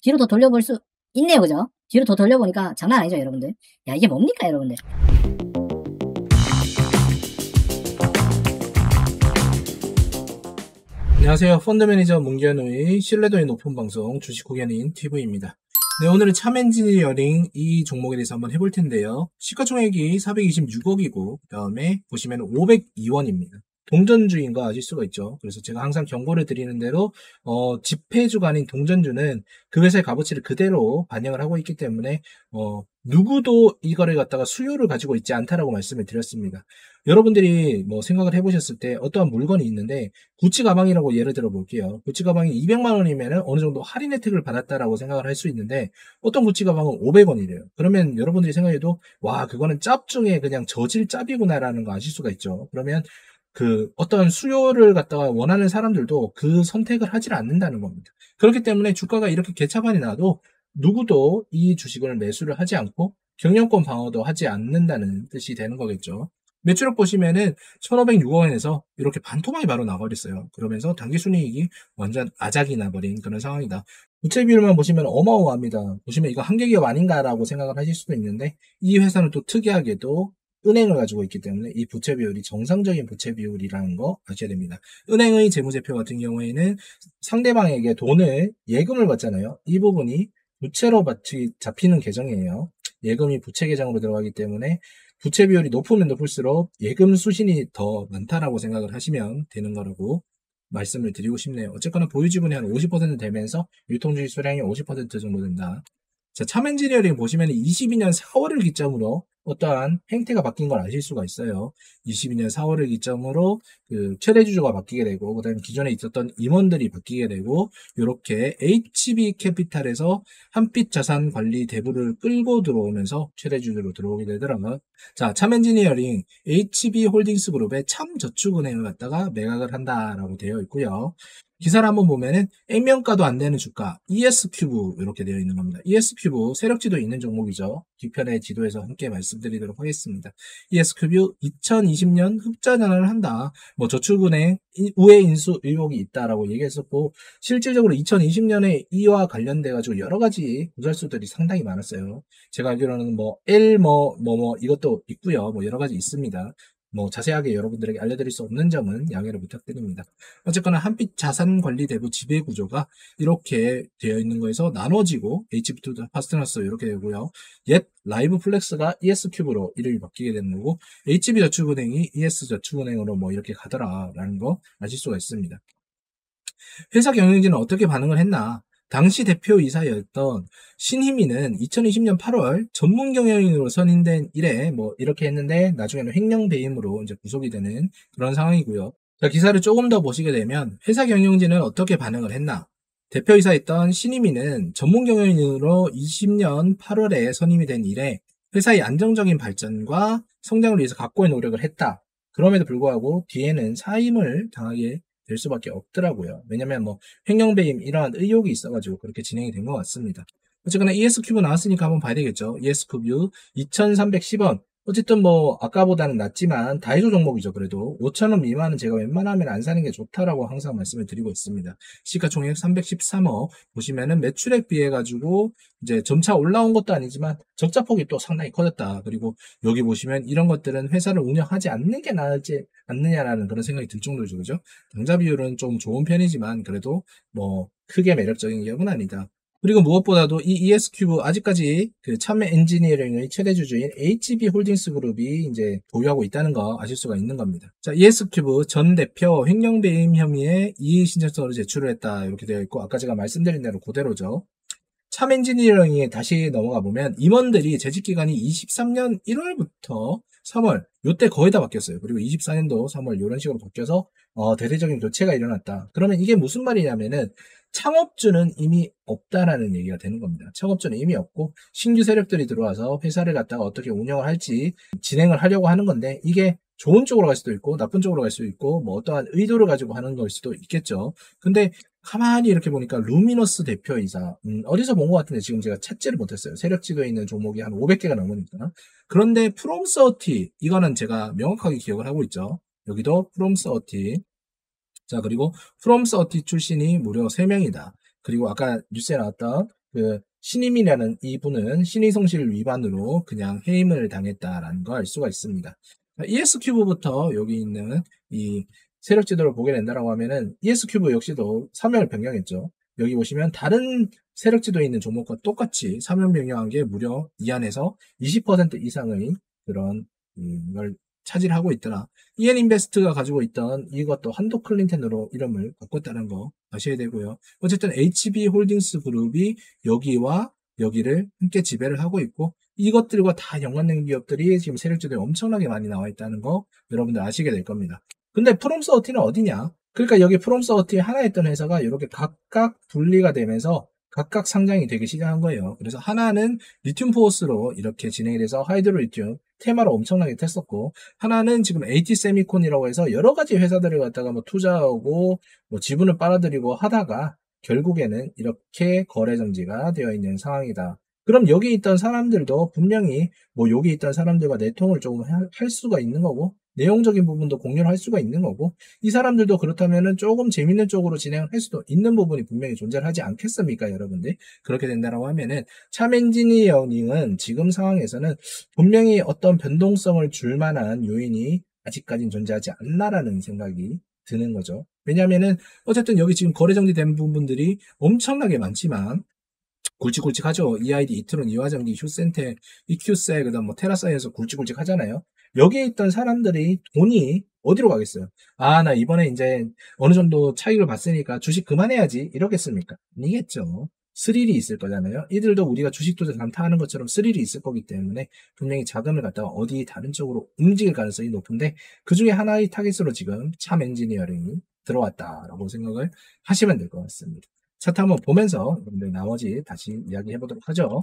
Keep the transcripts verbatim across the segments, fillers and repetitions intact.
뒤로 더 돌려볼 수 있네요. 그죠? 뒤로 더 돌려보니까 장난 아니죠, 여러분들? 야, 이게 뭡니까, 여러분들? 안녕하세요. 펀드매니저 문견우의 신뢰도의 높은 방송 주식고견인 티비입니다. 네, 오늘은 참엔지니어링 이 종목에 대해서 한번 해볼 텐데요. 시가총액이 사백이십육억이고 그 다음에 보시면 오백이 원입니다. 동전주인 거 아실 수가 있죠. 그래서 제가 항상 경고를 드리는 대로 어, 지폐주가 아닌 동전주는 그 회사의 값어치를 그대로 반영을 하고 있기 때문에 어, 누구도 이거를 갖다가 수요를 가지고 있지 않다라고 말씀을 드렸습니다. 여러분들이 뭐 생각을 해보셨을 때 어떠한 물건이 있는데 구찌 가방이라고 예를 들어 볼게요. 구찌 가방이 이백만 원이면 어느 정도 할인 혜택을 받았다라고 생각을 할 수 있는데 어떤 구찌 가방은 오백 원이래요. 그러면 여러분들이 생각해도 와, 그거는 짭 중에 그냥 저질 짭이구나라는 거 아실 수가 있죠. 그러면 그 어떤 수요를 갖다가 원하는 사람들도 그 선택을 하질 않는다는 겁니다. 그렇기 때문에 주가가 이렇게 개차반이 나도 누구도 이 주식을 매수를 하지 않고 경영권 방어도 하지 않는다는 뜻이 되는 거겠죠. 매출액 보시면은 천오백육 원에서 이렇게 반토막이 바로 나버렸어요. 그러면서 당기순이익이 완전 아작이 나버린 그런 상황이다. 부채 비율만 보시면 어마어마합니다. 보시면 이거 한계기업 아닌가라고 생각을 하실 수도 있는데 이 회사는 또 특이하게도 은행을 가지고 있기 때문에 이 부채 비율이 정상적인 부채 비율이라는 거 아셔야 됩니다. 은행의 재무제표 같은 경우에는 상대방에게 돈을 예금을 받잖아요. 이 부분이 부채로 받치, 잡히는 계정이에요. 예금이 부채 계정으로 들어가기 때문에 부채 비율이 높으면 높을수록 예금 수신이 더 많다라고 생각을 하시면 되는 거라고 말씀을 드리고 싶네요. 어쨌거나 보유지분이 한 오십 퍼센트 되면서 유통주식 수량이 오십 퍼센트 정도 된다. 자, 참엔지니어링 보시면 이십이 년 사월을 기점으로 어떠한 행태가 바뀐 걸 아실 수가 있어요. 이십이 년 사월을 기점으로 그 최대 주주가 바뀌게 되고, 그 다음에 기존에 있었던 임원들이 바뀌게 되고, 이렇게 에이치비캐피탈에서 한빛 자산 관리 대부를 끌고 들어오면서 최대 주주로 들어오게 되더라고요. 자, 참엔지니어링 에이치비홀딩스 그룹의 참저축은행을 갖다가 매각을 한다라고 되어 있고요. 기사를 한번 보면은 액면가도 안 되는 주가 이에스큐브 이렇게 되어 있는 겁니다. 이에스큐브 세력지도 있는 종목이죠. 뒤편의 지도에서 함께 말씀드리도록 하겠습니다. 이에스큐브 이천이십 년 흑자 전환을 한다. 뭐 저축은행 우회 인수 의혹이 있다라고 얘기했었고 실질적으로 이천이십 년에 이와 관련돼 가지고 여러 가지 구설수들이 상당히 많았어요. 제가 알기로는 뭐 L 뭐 뭐 뭐 이것도 있고요. 뭐 여러 가지 있습니다. 뭐 자세하게 여러분들에게 알려드릴 수 없는 점은 양해를 부탁드립니다. 어쨌거나 한빛 자산관리 대부 지배 구조가 이렇게 되어 있는 거에서 나눠지고 에이치비 파스트너스 이렇게 되고요. 옛 라이브 플렉스가 이에스큐브로 이름이 바뀌게 되는 거고 에이치비저축은행이 이에스저축은행으로 뭐 이렇게 가더라라는 거 아실 수가 있습니다. 회사 경영진은 어떻게 반응을 했나? 당시 대표이사였던 신희미는 이천이십 년 팔월 전문 경영인으로 선임된 이래 뭐 이렇게 했는데 나중에는 횡령 배임으로 이제 구속이 되는 그런 상황이고요. 자, 기사를 조금 더 보시게 되면 회사 경영진은 어떻게 반응을 했나? 대표이사였던 신희미는 전문 경영인으로 이십 년 팔월에 선임이 된 이래 회사의 안정적인 발전과 성장을 위해서 각고의 노력을 했다. 그럼에도 불구하고 뒤에는 사임을 당하게 될 수밖에 없더라고요. 왜냐면 뭐 횡령배임 이러한 의혹이 있어가지고 그렇게 진행이 된 것 같습니다. 어쨌거나 이에스큐브 나왔으니까 한번 봐야 되겠죠. 이에스큐브 이천삼백십 원. 어쨌든 뭐 아까보다는 낮지만 다이소 종목이죠. 그래도 오천 원 미만은 제가 웬만하면 안 사는 게 좋다라고 항상 말씀을 드리고 있습니다. 시가총액 삼백십삼억 보시면은 매출액 비해 가지고 이제 점차 올라온 것도 아니지만 적자폭이 또 상당히 커졌다. 그리고 여기 보시면 이런 것들은 회사를 운영하지 않는 게 나을지 않느냐라는 그런 생각이 들 정도죠. 그죠? 당좌 비율은 좀 좋은 편이지만 그래도 뭐 크게 매력적인 기업은 아니다. 그리고 무엇보다도 이 이에스큐브 아직까지 그 참외 엔지니어링의 최대 주주인 에이치비홀딩스 그룹이 이제 보유하고 있다는 거 아실 수가 있는 겁니다. 자, 이에스큐브 전 대표 횡령배임 혐의에 이의 신청서를 제출을 했다 이렇게 되어 있고 아까 제가 말씀드린 대로 그대로죠. 참 엔지니어링에 다시 넘어가 보면 임원들이 재직 기간이 이십삼 년 일월부터 삼월 요때 거의 다 바뀌었어요. 그리고 이십사 년도 삼월 이런 식으로 바뀌어서 어, 대대적인 교체가 일어났다. 그러면 이게 무슨 말이냐면은 창업주는 이미 없다라는 얘기가 되는 겁니다. 창업주는 이미 없고 신규 세력들이 들어와서 회사를 갖다가 어떻게 운영을 할지 진행을 하려고 하는 건데 이게 좋은 쪽으로 갈 수도 있고 나쁜 쪽으로 갈 수도 있고 뭐 어떠한 의도를 가지고 하는 걸 수도 있겠죠. 근데 가만히 이렇게 보니까 루미너스 대표이사 음, 어디서 본 것 같은데 지금 제가 찾지를 못했어요. 세력지도에 있는 종목이 한 오백 개가 넘으니까. 그런데 프롬서티 이거는 제가 명확하게 기억을 하고 있죠. 여기도 프롬서티 자 그리고 프롬서티 출신이 무려 세 명이다. 그리고 아까 뉴스에 나왔던 그 신임이라는 이분은 신의성실 위반으로 그냥 해임을 당했다라는 걸 알 수가 있습니다. 이에스큐브부터 여기 있는 이 세력 지도를 보게 된다라고 하면은 이에스큐브 역시도 사명을 변경했죠. 여기 보시면 다른 세력 지도에 있는 종목과 똑같이 사명 변경한 게 무려 이 안에서 이십 퍼센트 이상의 그런 음, 걸 차지하고 있더라. 이엔인베스트가 가지고 있던 이것도 한도 클린텐으로 이름을 바꿨다는 거 아셔야 되고요. 어쨌든 에이치비홀딩스 그룹이 여기와 여기를 함께 지배를 하고 있고 이것들과 다 연관된 기업들이 지금 세력지도에 엄청나게 많이 나와 있다는 거 여러분들 아시게 될 겁니다. 근데 프롬서티는 어디냐? 그러니까 여기 프롬서티 하나 있던 회사가 이렇게 각각 분리가 되면서 각각 상장이 되기 시작한 거예요. 그래서 하나는 리튬 포스로 이렇게 진행이 돼서 하이드로 리튬 테마로 엄청나게 탔었고 하나는 지금 에이티 세미콘이라고 해서 여러 가지 회사들을 갖다가 뭐 투자하고 뭐 지분을 빨아들이고 하다가 결국에는 이렇게 거래 정지가 되어 있는 상황이다. 그럼 여기 있던 사람들도 분명히 뭐 여기 있던 사람들과 내통을 조금 할 수가 있는 거고 내용적인 부분도 공유를 할 수가 있는 거고 이 사람들도 그렇다면은 조금 재밌는 쪽으로 진행을 할 수도 있는 부분이 분명히 존재를 하지 않겠습니까, 여러분들? 그렇게 된다라고 하면은 참 엔지니어링은 지금 상황에서는 분명히 어떤 변동성을 줄 만한 요인이 아직까지는 존재하지 않나라는 생각이 드는 거죠. 왜냐하면은 어쨌든 여기 지금 거래 정지된 부분들이 엄청나게 많지만 굵직굵직하죠. 이아이디, 이트론, 이화전기, 휴센테, 이큐세, 그다음 뭐 테라사이언스 굵직굵직 하잖아요. 여기에 있던 사람들이 돈이 어디로 가겠어요? 아, 나 이번에 이제 어느 정도 차익을 봤으니까 주식 그만해야지 이러겠습니까? 아니겠죠. 스릴이 있을 거잖아요. 이들도 우리가 주식 투자 단타하는 것처럼 스릴이 있을 거기 때문에 분명히 자금을 갖다가 어디 다른 쪽으로 움직일 가능성이 높은데 그 중에 하나의 타깃으로 지금 참 엔지니어링이 들어왔다라고 생각을 하시면 될 것 같습니다. 차트 한번 보면서 여러분들 나머지 다시 이야기해 보도록 하죠.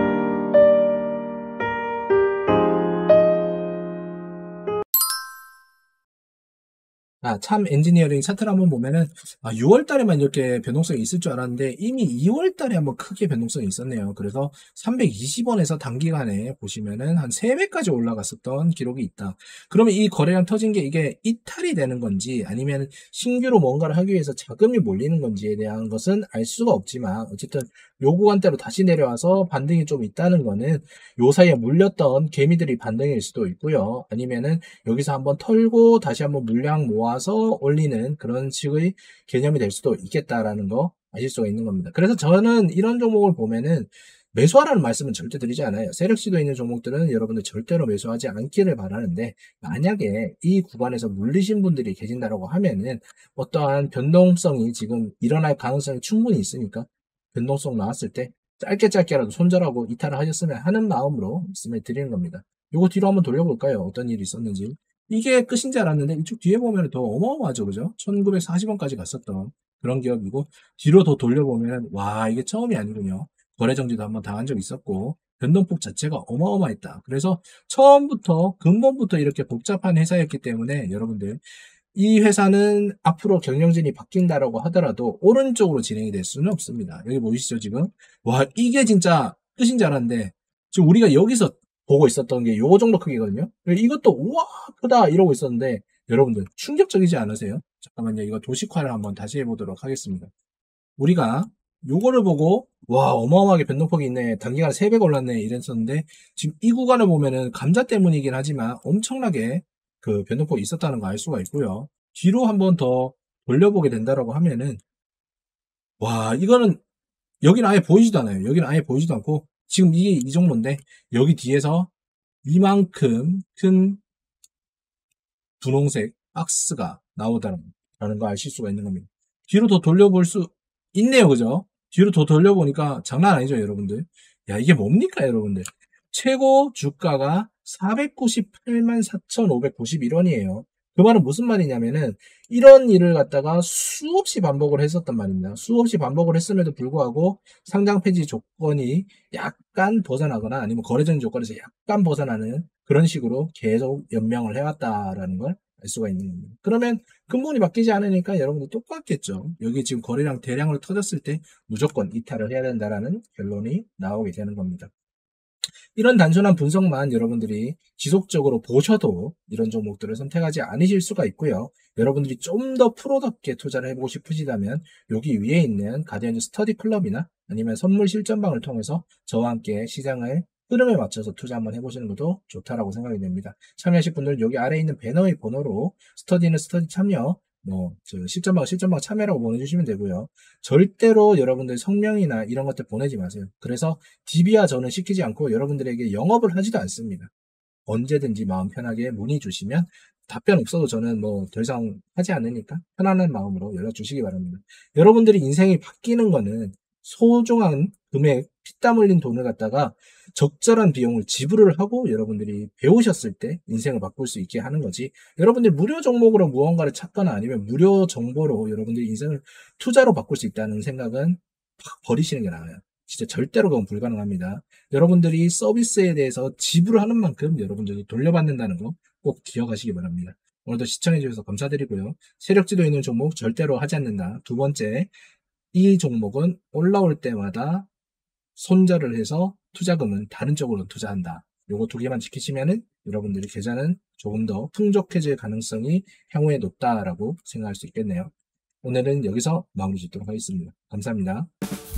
아, 참 엔지니어링 차트를 한번 보면은 아, 유월 달에만 이렇게 변동성이 있을 줄 알았는데 이미 이월 달에 한번 크게 변동성이 있었네요. 그래서 삼백이십 원에서 단기간에 보시면은 한 세 배까지 올라갔었던 기록이 있다. 그러면 이 거래량 터진 게 이게 이탈이 되는 건지 아니면 신규로 뭔가를 하기 위해서 자금이 몰리는 건지에 대한 것은 알 수가 없지만 어쨌든 요 구간대로 다시 내려와서 반등이 좀 있다는 거는 요 사이에 물렸던 개미들이 반등일 수도 있고요. 아니면은 여기서 한번 털고 다시 한번 물량 모아서 올리는 그런 식의 개념이 될 수도 있겠다라는 거 아실 수가 있는 겁니다. 그래서 저는 이런 종목을 보면은 매수하라는 말씀은 절대 드리지 않아요. 세력시도 있는 종목들은 여러분들 절대로 매수하지 않기를 바라는데 만약에 이 구간에서 물리신 분들이 계신다라고 하면은 어떠한 변동성이 지금 일어날 가능성이 충분히 있으니까 변동성 나왔을 때 짧게 짧게라도 손절하고 이탈을 하셨으면 하는 마음으로 말씀을 드리는 겁니다. 요거 뒤로 한번 돌려볼까요? 어떤 일이 있었는지. 이게 끝인 줄 알았는데 이쪽 뒤에 보면 더 어마어마하죠. 그죠? 천구백사십 원까지 갔었던 그런 기업이고 뒤로 더 돌려보면 와 이게 처음이 아니군요. 거래정지도 한번 당한 적이 있었고 변동폭 자체가 어마어마했다. 그래서 처음부터 근본부터 이렇게 복잡한 회사였기 때문에 여러분들 이 회사는 앞으로 경영진이 바뀐다라고 하더라도 오른쪽으로 진행이 될 수는 없습니다. 여기 보이시죠 지금? 와 이게 진짜 끝인 줄 알았는데 지금 우리가 여기서 보고 있었던 게 요 정도 크기거든요. 이것도 우와 크다 이러고 있었는데 여러분들 충격적이지 않으세요? 잠깐만요. 이거 도식화를 한번 다시 해보도록 하겠습니다. 우리가 요거를 보고 와 어마어마하게 변동폭이 있네. 단기간에 세 배 올랐네 이랬었는데 지금 이 구간을 보면은 감자 때문이긴 하지만 엄청나게 그 변동폭이 있었다는 거 알 수가 있고요. 뒤로 한번 더 돌려보게 된다라고 하면은 와 이거는 여기는 아예 보이지도 않아요. 여기는 아예 보이지도 않고 지금 이게 이 정도인데 여기 뒤에서 이만큼 큰 분홍색 박스가 나오다는 거 아실 수가 있는 겁니다. 뒤로 더 돌려볼 수 있네요. 그죠? 뒤로 더 돌려보니까 장난 아니죠, 여러분들? 야, 이게 뭡니까, 여러분들? 최고 주가가 사백구십팔만 사천오백구십일 원이에요. 그 말은 무슨 말이냐면은 이런 일을 갖다가 수없이 반복을 했었단 말입니다. 수없이 반복을 했음에도 불구하고 상장 폐지 조건이 약간 벗어나거나 아니면 거래전 조건에서 약간 벗어나는 그런 식으로 계속 연명을 해왔다라는 걸 알 수가 있는 겁니다. 그러면 근본이 바뀌지 않으니까 여러분들 똑같겠죠. 여기 지금 거래량 대량으로 터졌을 때 무조건 이탈을 해야 된다라는 결론이 나오게 되는 겁니다. 이런 단순한 분석만 여러분들이 지속적으로 보셔도 이런 종목들을 선택하지 않으실 수가 있고요. 여러분들이 좀 더 프로답게 투자를 해보고 싶으시다면 여기 위에 있는 가디언즈 스터디 클럽이나 아니면 선물 실전방을 통해서 저와 함께 시장을 흐름에 맞춰서 투자 한번 해보시는 것도 좋다라고 생각이 됩니다. 참여하실 분들은 여기 아래에 있는 배너의 번호로 스터디는 스터디 참여, 뭐, 저 실전방, 실전방 참여라고 보내주시면 되고요. 절대로 여러분들 성명이나 이런 것들 보내지 마세요. 그래서 디비와 저는 시키지 않고 여러분들에게 영업을 하지도 않습니다. 언제든지 마음 편하게 문의 주시면 답변 없어도 저는 뭐 더 이상 하지 않으니까 편안한 마음으로 연락 주시기 바랍니다. 여러분들이 인생이 바뀌는 거는 소중한 금액, 피땀 흘린 돈을 갖다가 적절한 비용을 지불을 하고 여러분들이 배우셨을 때 인생을 바꿀 수 있게 하는 거지. 여러분들이 무료 종목으로 무언가를 찾거나 아니면 무료 정보로 여러분들이 인생을 투자로 바꿀 수 있다는 생각은 버리시는 게 나아요. 진짜 절대로 그건 불가능합니다. 여러분들이 서비스에 대해서 지불을 하는 만큼 여러분들이 돌려받는다는 거 꼭 기억하시기 바랍니다. 오늘도 시청해주셔서 감사드리고요. 세력지도 있는 종목 절대로 하지 않는다. 두 번째, 이 종목은 올라올 때마다 손절을 해서 투자금은 다른 쪽으로 투자한다. 요거 두 개만 지키시면은 여러분들이 계좌는 조금 더 풍족해질 가능성이 향후에 높다라고 생각할 수 있겠네요. 오늘은 여기서 마무리 짓도록 하겠습니다. 감사합니다.